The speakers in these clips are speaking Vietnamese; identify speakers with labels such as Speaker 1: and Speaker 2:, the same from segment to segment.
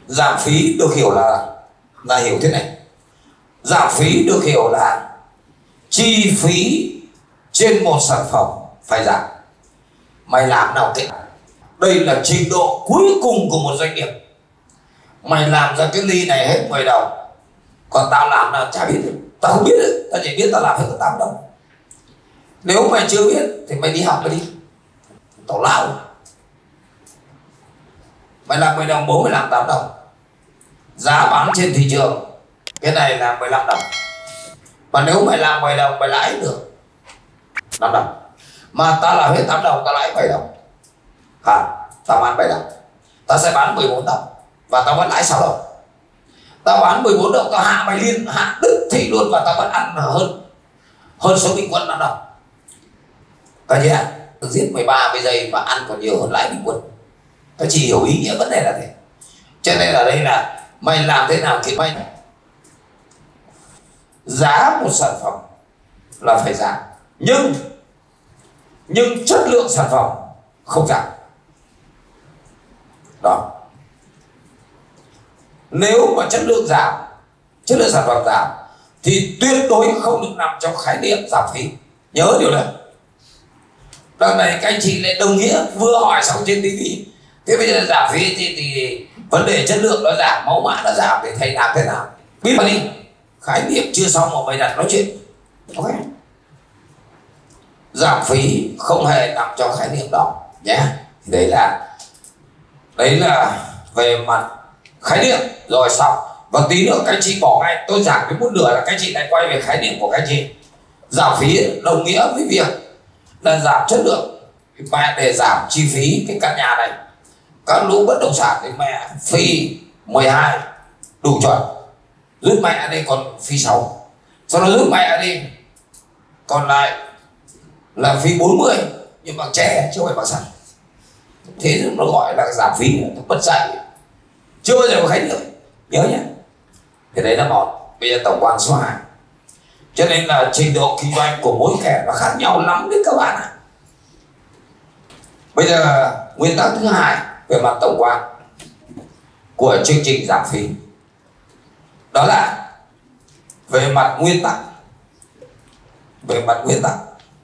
Speaker 1: Giảm phí được hiểu là hiểu thế này. Giảm phí được hiểu là chi phí trên một sản phẩm phải giảm. Mày làm nào kệ. Đây là trình độ cuối cùng của một doanh nghiệp. Mày làm ra cái ly này hết 10 đồng, còn tao làm nào chả biết được. Tao không biết được, tao chỉ biết tao làm hết có 8 đồng. Nếu mày chưa biết thì mày đi học mày đi. Tao lao. Mày làm 10 đồng, bố mày làm 8 đồng. Giá bán trên thị trường cái này là 15 đồng. Mà nếu mày làm 10 đồng mày lãi được 5 đồng. Mà tao làm hết 8 đồng tao lãi 7 đồng. Tao bán 7 đồng, tao sẽ bán 14 đồng và tao vẫn lãi 6 đồng. Tao bán 14 đồng tao hạ mày liên, hạ đứt thị luôn, và tao vẫn ăn hơn số bình quân 5 đồng. Các chị ạ, giết 13 giây mà ăn còn nhiều hơn lãi bình quân. Tao chỉ hiểu ý nghĩa vấn đề là thế. Cho nên là đây là mày làm thế nào thì mày giá một sản phẩm là phải giảm, nhưng chất lượng sản phẩm không giảm. Đó. Nếu mà chất lượng giảm, chất lượng sản phẩm giảm thì tuyệt đối không được nằm trong khái niệm giảm phí. Nhớ điều này. Đằng này các anh chị lại đồng nghĩa vừa hỏi xong trên TV. Thế bây giờ giảm phí thì vấn đề chất lượng nó giảm, mẫu mã nó giảm thì thầy làm thế nào? Biết mà đi. Khái niệm chưa xong mà mày đặt nói chuyện. Ok. Giảm phí không hề nằm trong khái niệm đó nhé. Đấy là về mặt khái niệm. Rồi xong. Và tí nữa các anh chị bỏ ngay. Tôi giảng cái một nửa là các anh chị lại quay về khái niệm của các anh chị. Giảm phí đồng nghĩa với việc là giảm chất lượng. Mẹ để giảm chi phí cái căn nhà này, các lũ bất động sản thì mẹ phí 12 đủ chuẩn, rút mẹ đây còn phí 6, sau đó rút mẹ đi còn lại là phí 40 nhưng bằng tre chứ không phải bằng sắt. Thế nó gọi là giảm phí, nó bất dạy, chưa bao giờ có khái niệm. Nhớ nhé. Thì đấy là một. Bây giờ tổng quan số 2. Cho nên là trình độ kinh doanh của mỗi kẻ nó khác nhau lắm đấy các bạn ạ. Bây giờ nguyên tắc thứ hai về mặt tổng quan của chương trình giảm phí, đó là về mặt nguyên tắc. Về mặt nguyên tắc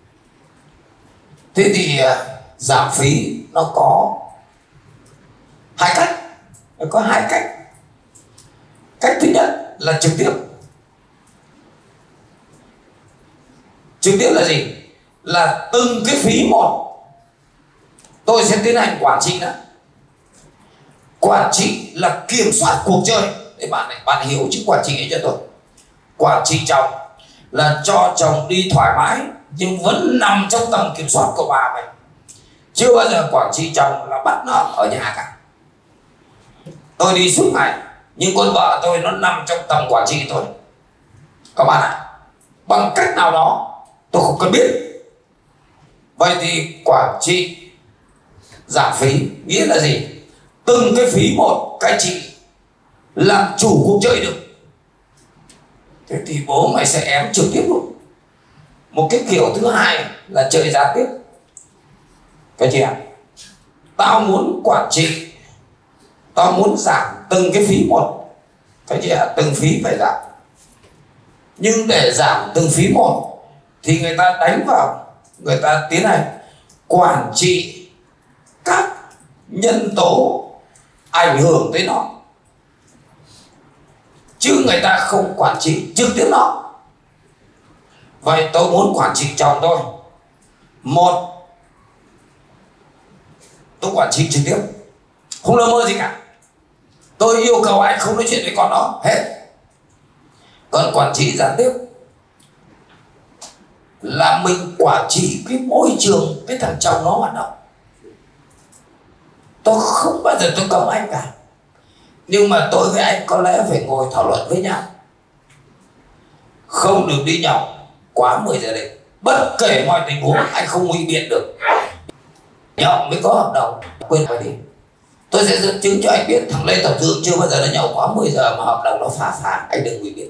Speaker 1: thế thì giảm phí nó có hai cách. Nó có hai cách. Cách thứ nhất là trực tiếp. Trực tiếp là gì? Là từng cái phí một tôi sẽ tiến hành quản trị đó. Quản trị là kiểm soát cuộc chơi. Để bạn hiểu chứ quản trị ấy cho tôi. Quản trị chồng là cho chồng đi thoải mái nhưng vẫn nằm trong tầm kiểm soát của bà mày. Chưa bao giờ quản trị chồng là bắt nó ở nhà cả. Tôi đi suốt ngày nhưng con vợ tôi nó nằm trong tầm quản trị thôi. Các bạn ạ, bằng cách nào đó tôi không cần biết. Vậy thì quản trị giảm phí nghĩa là gì? Từng cái phí một các chị làm chủ cuộc chơi được. Thế thì bố mày sẽ ém trực tiếp luôn. Một cái kiểu thứ hai là chơi gián tiếp. Các chị ạ, tao muốn quản trị, tao muốn giảm từng cái phí một. Các chị ạ, từng phí phải giảm. Nhưng để giảm từng phí một thì người ta đánh vào, người ta tiến hành quản trị các nhân tố ảnh hưởng tới nó, chứ người ta không quản trị trực tiếp nó. Vậy tôi muốn quản trị chồng tôi. Một, tôi quản trị trực tiếp, không lơ mơ gì cả. Tôi yêu cầu anh không nói chuyện với con nó hết. Còn quản trị gián tiếp là mình quản trị cái môi trường cái thằng chồng nó hoạt động. Tôi không bao giờ tôi cấm anh cả, nhưng mà tôi với anh có lẽ phải ngồi thảo luận với nhau. Không được đi nhậu quá 10 giờ đêm. Bất kể mọi tình huống anh không ngụy biện được. Nhậu mới có hợp đồng, quên phải đi. Tôi sẽ dẫn chứng cho anh biết thằng Lê Tổng Dương chưa bao giờ nó nhậu quá 10 giờ mà hợp đồng nó phá, anh đừng ngụy biện.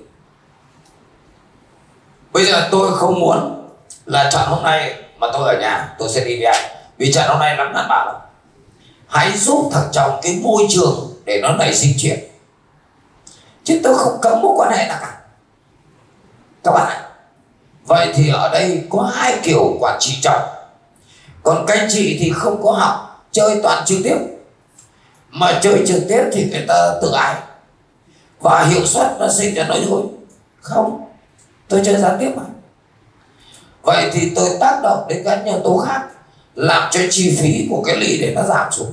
Speaker 1: Bây giờ tôi không muốn là chọn hôm nay mà tôi ở nhà, tôi sẽ đi với anh. Vì trận hôm nay lắm bạn bảo hãy giúp thằng chồng cái môi trường để nó nảy sinh chuyện, chứ tôi không cấm mối quan hệ nào cả các bạn ạ. Vậy thì ở đây có hai kiểu quản trị chồng. Còn các anh chị thì không có học chơi toàn trực tiếp, mà chơi trực tiếp thì người ta tự ái và hiệu suất nó sinh ra nói dối. Không, tôi chơi gián tiếp mà. Vậy thì tôi tác động đến các nhân tố khác, làm cho chi phí của cái lead để nó giảm xuống.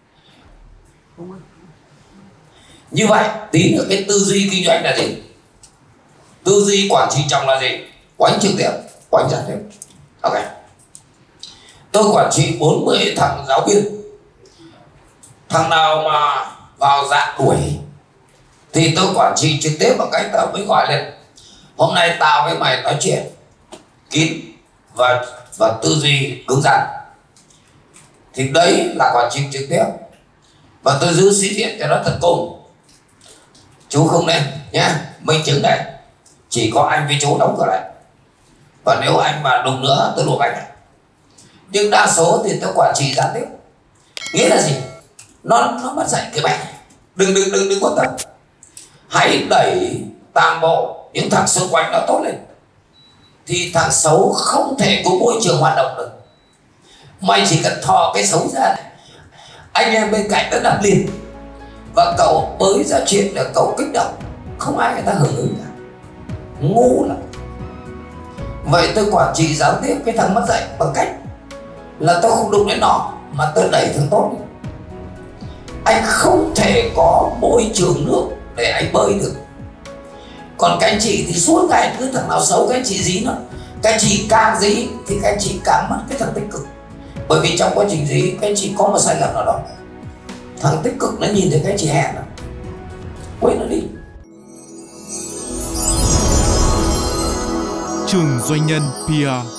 Speaker 1: Như vậy tí nữa cái tư duy kinh doanh là gì? Tư duy quản trị chồng là gì? Quánh trực tiếp, quánh gián tiếp. Ok, tôi quản trị 40 thằng giáo viên, thằng nào mà vào dạng đuổi thì tôi quản trị trực tiếp bằng cách tao mới gọi lên: hôm nay tao với mày nói chuyện kín và tư duy cứng rắn. Thì đấy là quản trị trực tiếp. Và tôi giữ sĩ diện cho nó thật cùng. Chú không nên nhá, minh chứng này, chỉ có anh với chú đóng cửa lại, và nếu anh mà đụng nữa tôi luộc anh này. Nhưng đa số thì tôi quản trị gián tiếp. Nghĩa là gì? Nó mất dạy cái bài này. Đừng quan tâm. Hãy đẩy toàn bộ những thằng xung quanh nó tốt lên, thì thằng xấu không thể có môi trường hoạt động được. Mày chỉ cần thò cái xấu ra này, anh em bên cạnh đã nằm liền, và cậu bới ra chuyện là cậu kích động, không ai người ta hưởng ứng cả. Ngu lắm. Vậy tôi quản trị gián tiếp cái thằng mất dạy bằng cách là tôi không đụng đến nó, mà tôi đẩy thằng tốt đi. Anh không thể có môi trường nước để anh bơi được. Còn các anh chị thì suốt ngày cứ thằng nào xấu các anh chị dí nó. Các anh chị càng dí thì các anh chị càng mất cái thằng tích cực. Bởi vì trong quá trình dí các anh chị có một sai lầm nào đó, thằng tích cực nó nhìn thấy các anh chị hèn nó, quên nó đi.
Speaker 2: Trường Doanh nhân PR